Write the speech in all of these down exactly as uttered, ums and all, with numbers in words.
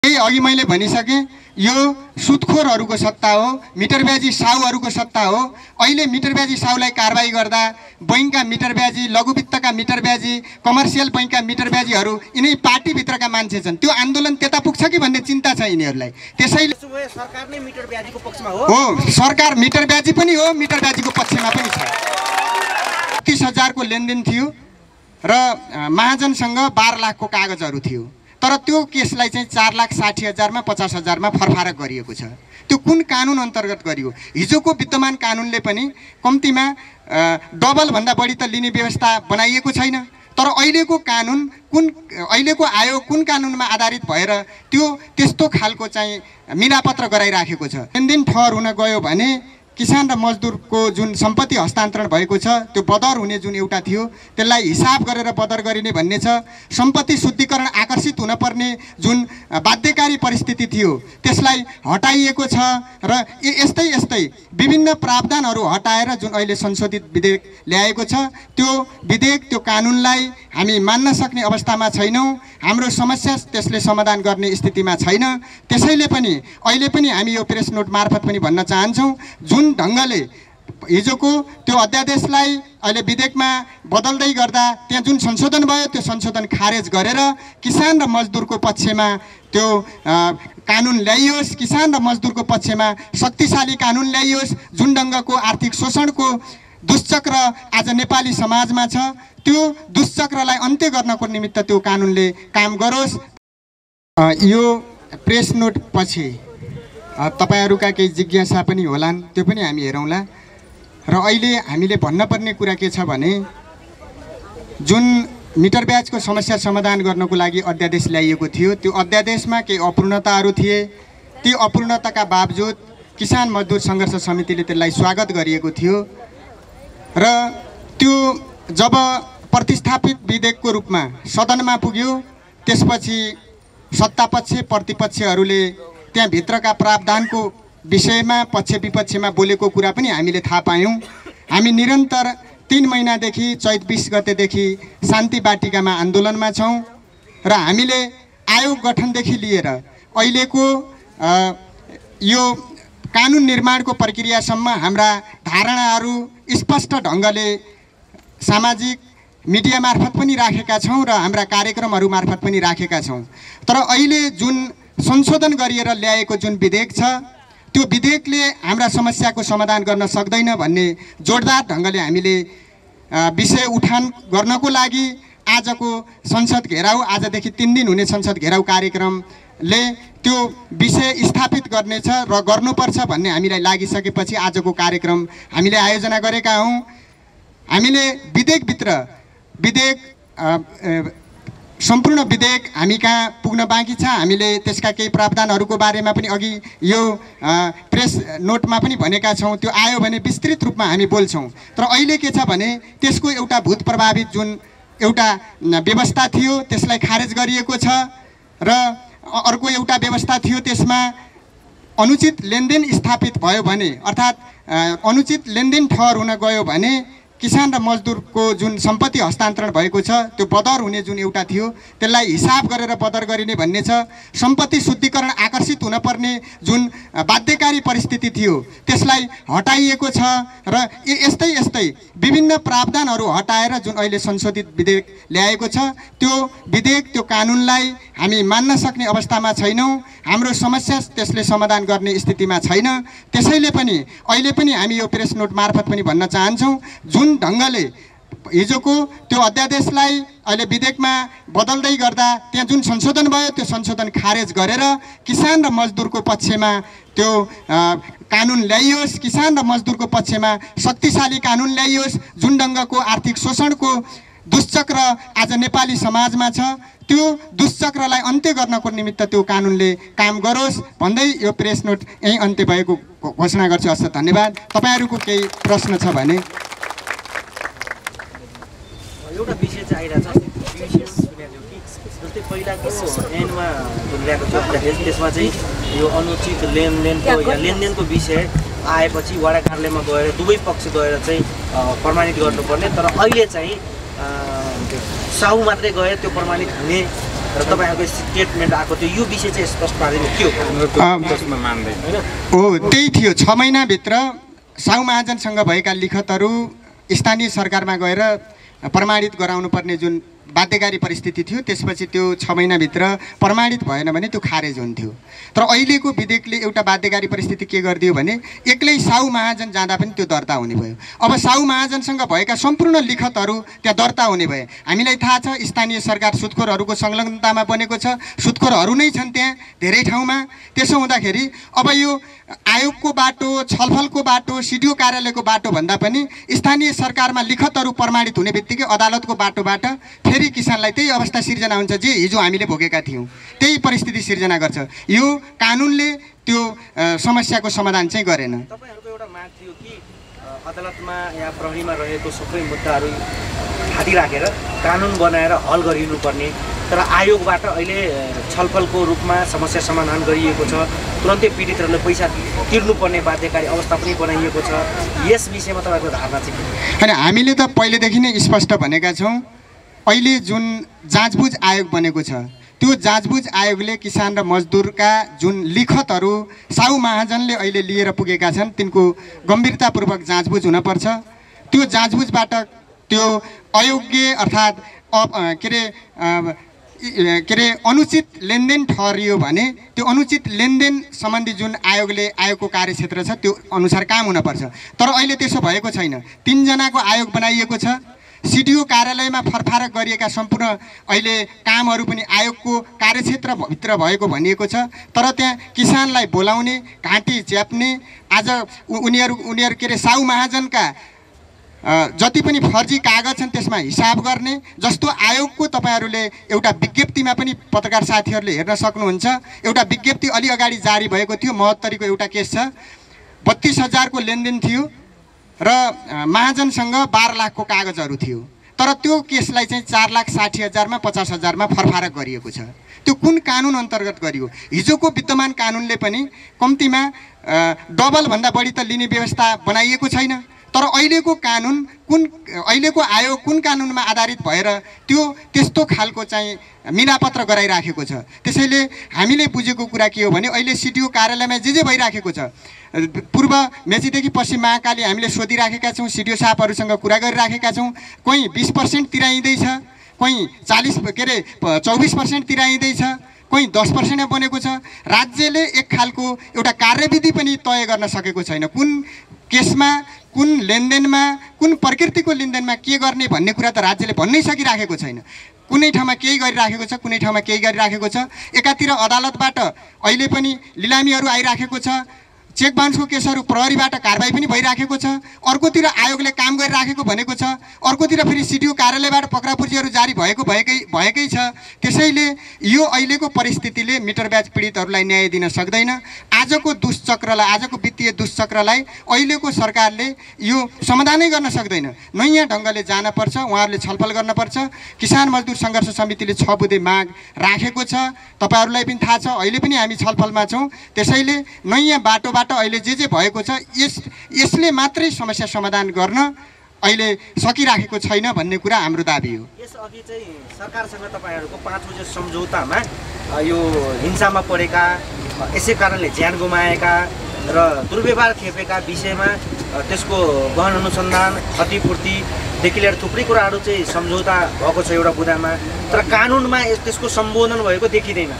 यही अघि मैले भनिसकेँ, यो सुदखोरहरूको सत्ता हो, मिटर ब्याजी साहुहरूको सत्ता हो। अहिले मिटर ब्याजी साहुलाई कारबाही गर्दा बैंकका मिटर ब्याजी, लघु वित्तका मिटर ब्याजी, कमर्सियल बैंकका मिटर ब्याजीहरू यिनै पार्टीभित्रका मान्छे छन्। त्यो आन्दोलन त्यता पुग्छ कि भन्ने चिन्ता छ यिनीहरूलाई। त्यसैले सरकार नै मिटर ब्याजीको पक्षमा हो। हो, सरकार मिटर ब्याजी पनि हो, मिटर ब्याजीको पक्षमा पनि छ। तीस हजारको लेनदेन थियो र महाजनसँग बाह्र लाखको कागजहरू थियो, तर त्यो केसलाई चाहिँ चार लाख साठी हजारमा पचास हजारमा फरफारक गरिएको छ। त्यो कुन कानुन अन्तर्गत गरियो? हिजोको विद्यमान कानुनले पनि कम्तीमा डबलभन्दा बढी त लिने व्यवस्था बनाइएको छैन, तर अहिलेको कानुन कुन अहिलेको आयोग कुन कानुनमा आधारित भएर त्यो त्यस्तो खालको चाहिँ मिलापत्र गराइराखेको छ। लेनदेन ठहर हुन गयो भने किसान र मजदुरको जुन सम्पत्ति हस्तान्तरण भएको छ त्यो बदर हुने जुन एउटा थियो त्यसलाई हिसाब गरेर बदर गरिने भन्ने छ। सम्पत्ति शुद्धिकरण आकर्षित हुनपर्ने जुन बाध्यकारी परिस्थिति थियो त्यसलाई हटाइएको छ र यस्तै यस्तै विभिन्न प्रावधानहरू हटाएर जुन अहिले संशोधित विधेयक ल्याएको छ त्यो विधेयक त्यो कानुनलाई हामी मान्न सक्ने अवस्थामा छैनौँ। हाम्रो समस्या त्यसले समाधान गर्ने स्थितिमा छैन। त्यसैले पनि अहिले पनि हामी यो प्रेस नोट मार्फत पनि भन्न चाहन्छौँ, जुन ढङ्गले हिजोको त्यो अध्यादेशलाई अहिले विधेयकमा बदल्दै गर्दा त्यहाँ जुन संशोधन भयो त्यो संशोधन खारेज गरेर किसान र मजदुरको पक्षमा त्यो कानुन ल्याइयोस्, किसान र मजदुरको पक्षमा शक्तिशाली कानुन ल्याइयोस्। जुन ढङ्गको आर्थिक शोषणको दुश्चक्र आज नेपाली समाजमा छ त्यो दुश्चक्रलाई अन्त्य गर्नको निमित्त त्यो कानुनले काम गरोस्। यो प्रेस नोट पछि तपाईहरुका केही जिज्ञासा पनि होलान्, त्यो पनि हामी हेरौँला। र अहिले हामीले भन्नुपर्ने कुरा के छ भने जुन मिटर ब्याजको समस्या समाधान गर्नको लागि अध्यादेश ल्याइएको थियो त्यो अध्यादेशमा केही अपूर्णताहरू थिए। ती अपूर्णताका बावजुद किसान मजदुर सङ्घर्ष समितिले त्यसलाई स्वागत गरिएको थियो र त्यो जब प्रतिस्थापित विधेयकको रूपमा सदनमा पुग्यो त्यसपछि सत्तापक्ष प्रतिपक्षहरूले त्यहाँ भित्रका प्रावधानको विषयमा पक्ष विपक्षमा बोलेको कुरा पनि हामीले थाहा पायौँ। हामी निरन्तर तीन महिनादेखि चैत बीस गतेदेखि शान्ति बाटिकामा आन्दोलनमा छौँ र हामीले आयोग गठनदेखि लिएर अहिलेको यो कानुन निर्माणको प्रक्रियासम्म हाम्रा धारणाहरू स्पष्ट ढङ्गले सामाजिक मिडिया मार्फत पनि राखेका छौँ र हाम्रा कार्यक्रमहरू मार्फत पनि राखेका छौँ। तर अहिले जुन संशोधन गरिएर ल्याएको जुन विधेयक छ त्यो विधेयकले हाम्रा समस्याको समाधान गर्न सक्दैन भन्ने जोडदार ढङ्गले हामीले विषय उठान गर्नको लागि आजको संसद घेराउ, आजदेखि तीन दिन हुने संसद घेराउ कार्यक्रमले त्यो विषय स्थापित गर्नेछ र गर्नुपर्छ भन्ने हामीलाई लागिसकेपछि आजको कार्यक्रम हामीले आयोजना गरेका हौँ। हामीले विधेयकभित्र विधेयक सम्पूर्ण विधेयक हामी कहाँ पुग्न बाँकी छ। हामीले त्यसका केही प्रावधानहरूको बारेमा पनि अघि यो प्रेस नोटमा पनि भनेका छौँ, त्यो आयो भने विस्तृत रूपमा हामी बोल्छौँ। तर अहिले के छ भने त्यसको एउटा भूत प्रभावित जुन एउटा व्यवस्था थियो त्यसलाई खारेज गरिएको छ र अर्को एउटा व्यवस्था थियो त्यसमा अनुचित लेनदेन स्थापित भयो भने अर्थात् अनुचित लेनदेन ठहर हुन गयो भने किसान र मजदुरको जुन सम्पत्ति हस्तान्तरण भएको छ त्यो बदर हुने जुन एउटा थियो त्यसलाई हिसाब गरेर बदर गरिने भन्ने छ। सम्पत्ति शुद्धिकरण आकर्षित हुनपर्ने जुन बाध्यकारी परिस्थिति थियो त्यसलाई हटाइएको छ र यस्तै यस्तै विभिन्न प्रावधानहरू हटाएर जुन अहिले संशोधित विधेयक ल्याएको छ त्यो विधेयक त्यो कानुनलाई हामी मान्न सक्ने अवस्थामा छैनौँ। हाम्रो समस्या त्यसले समाधान गर्ने स्थितिमा छैन। त्यसैले पनि अहिले पनि हामी यो प्रेस नोट मार्फत पनि भन्न चाहन्छौँ, जुन ढङ्गले हिजोको त्यो अध्यादेशलाई अहिले विधेयकमा बदल्दै गर्दा त्यहाँ जुन संशोधन भयो त्यो संशोधन खारेज गरेर किसान र मजदुरको पक्षमा त्यो कानुन ल्याइयोस्, किसान र मजदुरको पक्षमा शक्तिशाली कानुन ल्याइयोस्। जुन ढङ्गको आर्थिक शोषणको दुश्चक्र आज नेपाली समाजमा छ त्यो दुश्चक्रलाई अन्त्य गर्नको निमित्त त्यो कानुनले काम गरोस् भन्दै यो प्रेस नोट यहीँ अन्त्य भएको घोषणा गर्छु। हस्, धन्यवाद। तपाईँहरूको केही प्रश्न छ भने एउटा विषय चाहिँ आइरहेको छ, जस्तै पहिलाको ऐनमा ल्याएको छ अध्यादेश, त्यसमा चाहिँ यो अनुचित लेनदेनको या लेनदेनको विषय आएपछि वडा कार्यालयमा गएर दुवै पक्ष गएर चाहिँ प्रमाणित गर्नुपर्ने, तर अहिले चाहिँ साहु मात्रै गएर त्यो प्रमाणित हुने र तपाईँहरूको स्टेटमेन्ट आएको थियो यो विषय चाहिँ स्पष्ट पार्दैन के हो मान्दैन हो त्यही थियो। छ महिनाभित्र साहु महाजनसँग भएका लिखतहरू स्थानीय सरकारमा गएर प्रमाणित गराउनु पर्ने जुन बाध्यकारी परिस्थिति थियो, त्यसपछि त्यो छ महिनाभित्र प्रमाणित भएन भने त्यो खारेज हुन्थ्यो। तर अहिलेको विधेयकले एउटा बाध्यकारी परिस्थिति के गरिदियो भने एक्लै साहु महाजन जाँदा पनि त्यो दर्ता हुने भयो। अब साहु महाजनसँग भएका सम्पूर्ण लिखतहरू त्यहाँ दर्ता हुने भए। हामीलाई थाहा छ स्थानीय सरकार सुत्खोरहरूको संलग्नतामा बनेको छ, सुत्खोरहरू नै छन् त्यहाँ धेरै ठाउँमा। त्यसो हुँदाखेरि अब यो आयोगको बाटो, छलफलको बाटो, सिडिओ कार्यालयको बाटो भन्दा पनि स्थानीय सरकारमा लिखतहरू प्रमाणित हुने बित्तिकै अदालतको बाटोबाट फेरि किसानलाई त्यही अवस्था सिर्जना हुन्छ जे हिजो हामीले भोगेका थियौँ, त्यही परिस्थिति सिर्जना गर्छ। यो कानुनले त्यो समस्याको समाधान चाहिँ गरेन। तपाईँहरूको एउटा माग थियो कि अदालतमा या प्रहरीमा रहेको सबै मुद्दाहरू हाती राखेर कानुन बनाएर हल गरिनुपर्ने, तर आयोगबाट अहिले छलफलको रूपमा समस्या समाधान गरिएको छ, तुरन्तै पीडितहरूले पैसा तिर्नुपर्ने बाध्यकारी अवस्था पनि बनाइएको छ। यस विषयमा तपाईँको धारणा चाहिँ के? होइन, हामीले त पहिलेदेखि नै स्पष्ट भनेका छौँ। अहिले जुन जाँचबुझ आयोग बनेको छ त्यो जाँचबुझ आयोगले किसान र मजदुरका जुन लिखतहरू साहु महाजनले अहिले लिएर पुगेका छन् तिनको गम्भीरतापूर्वक जाँचबुझ हुनपर्छ। त्यो जाँचबुझबाट त्यो अयोग्य अर्थात् के अरे के अरे अनुचित लेनदेन ठहरियो भने त्यो अनुचित लेनदेन सम्बन्धी जुन आयोगले आयोगको कार्यक्षेत्र छ त्यो अनुसार काम हुनपर्छ। तर अहिले त्यसो भएको छैन। तीनजनाको आयोग बनाइएको छ। सिडिओ कार्यालयमा फरफारक गरिएका सम्पूर्ण अहिले कामहरू पनि आयोगको कार्यक्षेत्रभित्र भएको भनिएको छ। तर त्यहाँ किसानलाई बोलाउने, घाँटी च्याप्ने, आज उनीहरू उनीहरू के अरे साहु महाजनका जति पनि फर्जी कागज छन् त्यसमा हिसाब गर्ने जस्तो आयोगको तपाईँहरूले एउटा विज्ञप्तिमा पनि पत्रकार साथीहरूले हेर्न सक्नुहुन्छ। एउटा विज्ञप्ति अलि अगाडि जारी भएको थियो। महोत्तरीको एउटा केस छ, बत्तिस हजारको लेनदेन थियो र महाजनसँग बाह्र लाखको कागजहरू थियो। तर त्यो केसलाई चाहिँ चार लाख साठी हजारमा पचास हजारमा फरफारक गरिएको छ। त्यो कुन कानुन अन्तर्गत गरियो? हिजोको विद्यमान कानुनले पनि कम्तीमा डबलभन्दा बढी त लिने व्यवस्था बनाइएको छैन। तर अहिलेको कानुन कुन अहिलेको आयोग कुन कानुनमा आधारित भएर त्यो त्यस्तो खालको चाहिँ मिलापत्र गराइराखेको छ। त्यसैले हामीले बुझेको कुरा के हो भने अहिले सिडिओ कार्यालयमा जे जे भइराखेको छ, पूर्व मेचीदेखि पश्चिम महाकाली हामीले सोधिराखेका छौँ, सिडिओ साहबहरूसँग कुरा गरिराखेका छौँ। कोही बिस पर्सेन्ट तिराइँदैछ, कोही चालिस के अरे चौबिस पर्सेन्ट तिराइँदैछ, कोही दस पर्सेन्टमा बनेको छ। राज्यले एक खालको एउटा कार्यविधि पनि तय गर्न सकेको छैन। कुन केसमा, कुन लेनदेनमा, कुन प्रकृतिको लेनदेनमा के गर्ने भन्ने कुरा त राज्यले भन्नै सकिराखेको छैन। कुनै ठाउँमा केही गरिराखेको छ, कुनै ठाउँमा केही गरिराखेको छ। एकातिर अदालतबाट अहिले पनि लिलामीहरू आइराखेको छ, चेक बाउन्सको केसहरू प्रहरीबाट कारबाही पनि भइराखेको छ। अर्कोतिर आयोगले काम गरिराखेको भनेको छ, अर्कोतिर फेरि सिडिओ कार्यालयबाट पक्रापुर्जीहरू जारी भएको भएकै भएकै छ। त्यसैले यो अहिलेको परिस्थितिले मिटर ब्याज पीडितहरूलाई न्याय दिन सक्दैन। आजको दुष्चक्रलाई, आजको वित्तीय दुष्चक्रलाई अहिलेको सरकारले यो समाधानै गर्न सक्दैन। नयाँ ढङ्गले जानपर्छ, उहाँहरूले छलफल गर्नुपर्छ। किसान मजदुर सङ्घर्ष समितिले छ बुँदे माग राखेको छ, तपाईँहरूलाई पनि थाहा छ। अहिले पनि हामी छलफलमा छौँ। त्यसैले नयाँ बाटोबाट अहिले जे जे भएको छ यस यसले मात्रै समस्या समाधान गर्न अहिले सकिराखेको छैन भन्ने कुरा हाम्रो दाबी हो। यसअघि चाहिँ सरकारसँग तपाईँहरूको पाँच बजे सम्झौतामा यो हिंसामा परेका, यसै कारणले ज्यान गुमाएका र दुर्व्यवहार खेपेका विषयमा त्यसको गहन अनुसन्धान, क्षतिपूर्तिदेखि लिएर थुप्रै कुराहरू चाहिँ सम्झौता भएको छ एउटा बुँदामा, तर कानुनमा त्यसको सम्बोधन भएको देखिँदैन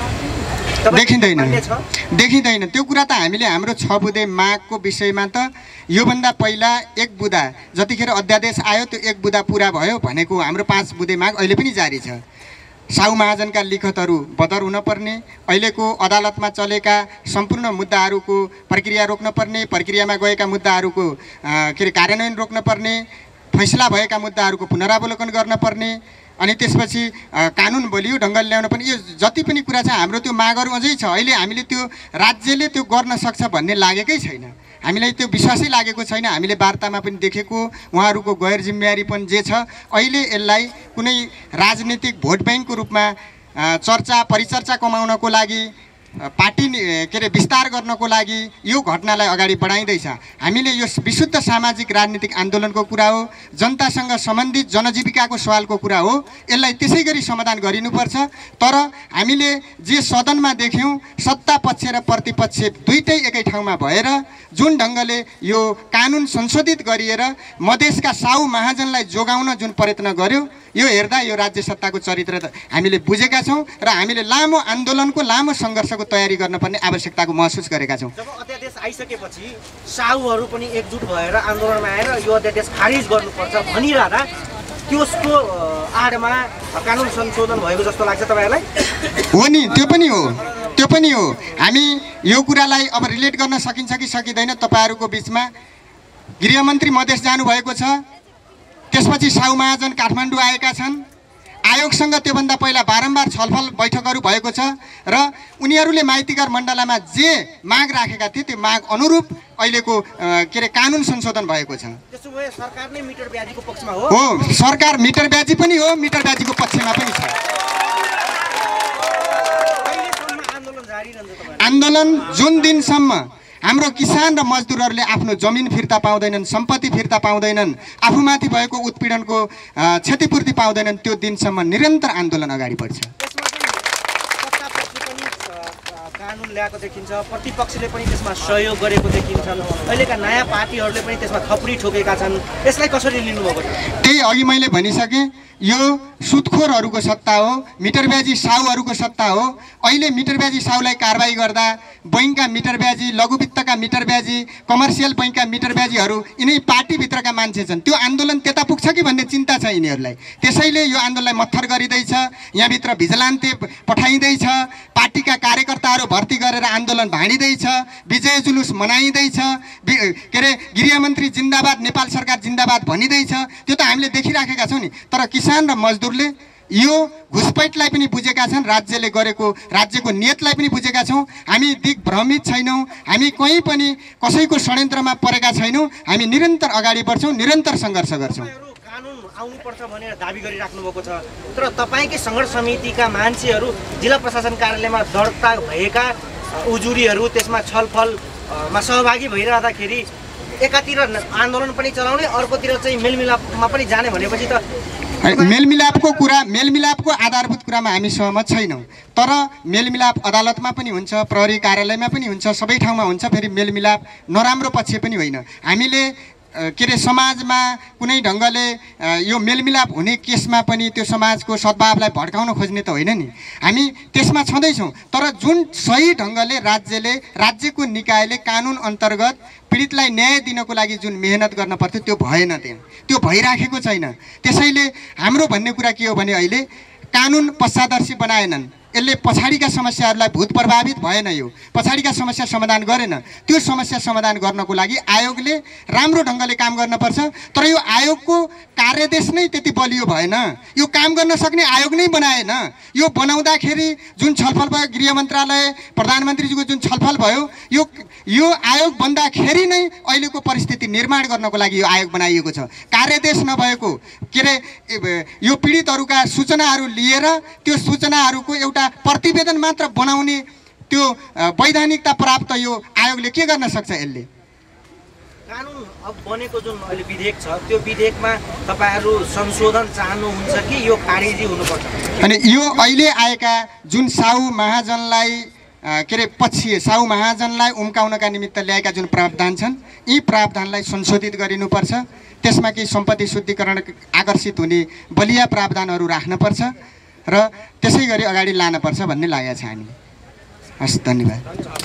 देखिँदैन देखिँदैन त्यो कुरा त हामीले हाम्रो छ बुँदे मागको विषयमा त योभन्दा पहिला एक बुँदा जतिखेर अध्यादेश आयो त्यो एक बुँदा पुरा भयो भनेको हाम्रो पाँच बुँदे माग अहिले पनि जारी छ। साहु महाजनका लिखतहरू बदर हुनपर्ने, अहिलेको अदालतमा चलेका सम्पूर्ण मुद्दाहरूको प्रक्रिया रोक्नुपर्ने, प्रक्रियामा गएका मुद्दाहरूको के अरे कार्यान्वयन रोक्नुपर्ने, फैसला भएका मुद्दाहरूको पुनरावलोकन गर्नुपर्ने, अनि त्यसपछि कानुन बलियो ढङ्गले ल्याउन पनि, यो जति पनि कुरा छ हाम्रो त्यो मागहरू अझै छ। अहिले हामीले त्यो राज्यले त्यो गर्न सक्छ भन्ने लागेकै छैन, हामीलाई त्यो विश्वासै लागेको छैन। हामीले वार्तामा पनि देखेको उहाँहरूको गैर जिम्मेवारीपन जे छ, अहिले यसलाई कुनै राजनीतिक भोट ब्याङ्कको रूपमा चर्चा परिचर्चा कमाउनको लागि पार्टी के अरे विस्तार गर्नको लागि यो घटनालाई अगाडि बढाइँदैछ। हामीले यो विशुद्ध सामाजिक राजनीतिक आन्दोलनको कुरा हो, जनतासँग सम्बन्धित जनजीविकाको सवालको कुरा हो, यसलाई त्यसै गरी समाधान गरिनुपर्छ। तर हामीले जे सदनमा देख्यौँ, सत्ता पक्ष र प्रतिपक्ष दुईटै एकै ठाउँमा भएर जुन ढङ्गले यो कानुन संशोधित गरिएर मधेसका साउ महाजनलाई जोगाउन जुन प्रयत्न गर्यो, यो हेर्दा यो राज्य सत्ताको चरित्र हामीले बुझेका छौँ र हामीले लामो आन्दोलनको लामो सङ्घर्षको तयारी गर्नुपर्ने आवश्यकताको महसुस गरेका छौँ। जब अध्यादेश आइसकेपछि साहुहरू पनि एकजुट भएर आन्दोलनमा आएर यो अध्यादेश खारिज गर्नुपर्छ भनिरहँदा त्यसको आडमा कानुन संशोधन भएको जस्तो लाग्छ तपाईँहरूलाई? हो नि, त्यो पनि हो, त्यो पनि हो। हामी यो कुरालाई अब रिलेट गर्न सकिन्छ कि सकिँदैन? तपाईँहरूको बिचमा गृहमन्त्री मधेस जानुभएको छ, त्यसपछि साउ महाजन काठमाडौँ आएका छन्, आयोगसँग त्योभन्दा पहिला बारम्बार छलफल बैठकहरू भएको छ र उनीहरूले माइतीघर मण्डलामा जे माग राखेका थिए त्यो माग अनुरूप अहिलेको के अरे कानुन संशोधन भएको छ। त्यसो भए सरकार नै मिटर ब्याजीको पक्षमा हो? हो, सरकार मिटर ब्याजी पनि हो, मिटर ब्याजीको पक्षमा पनि छ। आन्दोलन जुन दिनसम्म हाम्रो किसान र मजदुरहरूले आफ्नो जमिन फिर्ता पाउँदैनन्, सम्पत्ति फिर्ता पाउँदैनन्, आफूमाथि भएको उत्पीडनको क्षतिपूर्ति पाउँदैनन्, त्यो दिनसम्म निरन्तर आन्दोलन अगाडि बढ्छ। कानुन ल्याएको देखिन्छ, प्रतिपक्षले पनि त्यसमा सहयोग गरेको देखिन्छन्, अहिलेका नयाँ पार्टीहरूले पनि त्यसमा थप्री ठोकेका छन्। यसलाई कसरी लिनुभएको छ? त्यही अघि मैले भनिसकेँ, यो सुत्खोरहरूको सत्ता हो, मिटर ब्याजी साहुहरूको सत्ता हो। अहिले मिटर ब्याजी साहुलाई कारबाही गर्दा बैङ्कका मिटर ब्याजी, लघु वित्तका मिटर ब्याजी, कमर्सियल बैङ्कका मिटर ब्याजीहरू यिनै पार्टीभित्रका मान्छे छन्। त्यो आन्दोलन त्यता पुग्छ कि भन्ने चिन्ता छ यिनीहरूलाई। त्यसैले यो आन्दोलनलाई मत्थर गरिँदैछ, यहाँभित्र भिजिलान्ते पठाइँदैछ, पार्टीका कार्यकर्ताहरू भर्ती गरेर आन्दोलन भाँडिँदैछ, विजय जुलुस मनाइँदैछ, के अरे गृहमन्त्री जिन्दाबाद, नेपाल सरकार जिन्दाबाद भनिँदैछ। त्यो त हामीले देखिराखेका छौँ नि। तर किसान र मजदुरले यो घुसपैठलाई पनि बुझेका छन्, राज्यले गरेको राज्यको नियतलाई पनि बुझेका छौँ। हामी दिग्भ्रमित छैनौँ, हामी कहीँ पनि कसैको षड्यन्त्रमा परेका छैनौँ। हामी निरन्तर अगाडि बढ्छौँ, निरन्तर सङ्घर्ष गर्छौँ। कानुन आउनुपर्छ भनेर दाबी गरिराख्नु भएको छ, तर तपाईँकै सङ्घर्ष समितिका मान्छेहरू जिल्ला प्रशासन कार्यालयमा दर्ता भएका उजुरीहरू त्यसमा छलफलमा सहभागी भइरहँदाखेरि एकातिर आन्दोलन पनि चलाउने, अर्कोतिर चाहिँ मेलमिलापमा पनि जाने भनेपछि त मेलमिलापको कुरा मेलमिलापको आधारभूत कुरामा हामी सहमत छैनौँ। तर मेलमिलाप अदालतमा पनि हुन्छ, प्रहरी कार्यालयमा पनि हुन्छ, सबै ठाउँमा हुन्छ। फेरि मेलमिलाप नराम्रो पक्ष पनि होइन। हामीले के अरे समाजमा कुनै ढङ्गले यो मेलमिलाप हुने केसमा पनि त्यो समाजको सद्भावलाई भड्काउन खोज्ने त होइन नि, हामी त्यसमा छँदैछौँ। तर जुन सही ढङ्गले राज्यले राज्यको निकायले कानुन अन्तर्गत पीडितलाई न्याय दिनको लागि जुन मेहनत गर्न पर्थ्यो त्यो भएन, त्यहाँ त्यो भइराखेको छैन। त्यसैले हाम्रो भन्ने कुरा के हो भने अहिले कानुन पश्चादर्शी बनाएनन्, यसले पछाडिका समस्याहरूलाई भूत प्रभावित भएन, यो पछाडिका समस्या समाधान गरेन। त्यो समस्या समाधान गर्नको लागि आयोगले राम्रो ढङ्गले काम गर्नुपर्छ। तर यो आयोगको कार्यदेश नै त्यति बलियो भएन, यो काम गर्न सक्ने आयोग नै बनाएन। यो बनाउँदाखेरि जुन छलफल भयो, गृह मन्त्रालय प्रधानमन्त्रीजीको जुन छलफल भयो, यो यो आयोग बन्दाखेरि नै अहिलेको परिस्थिति निर्माण गर्नको लागि यो आयोग बनाइएको छ। कार्यदेश नभएको के अरे यो पीडितहरूका सूचनाहरू लिएर त्यो सूचनाहरूको एउटा प्रतिवेदन मात्र बनाउने त्यो वैधानिकता प्राप्त यो आयोगले के गर्न सक्छ? यसले कानुन अब बनेको जुन अहिले विधेयक छ त्यो विधेयकमा तपाईँहरू संशोधन चाहनुहुन्छ कि यो खारिजी हुनुपर्छ? अनि यो अहिले आएका जुन साउ महाजनलाई के अरे पछि साउ महाजनलाई उम्काउनका निमित्त ल्याएका जुन प्रावधान छन्, यी प्रावधानलाई संशोधित गरिनुपर्छ। त्यसमा केही सम्पत्ति शुद्धिकरण आकर्षित हुने बलिया प्रावधानहरू राख्नुपर्छ र त्यसै गरी अगाडि लानुपर्छ भन्ने लागेको छ हामी। हस्, धन्यवाद।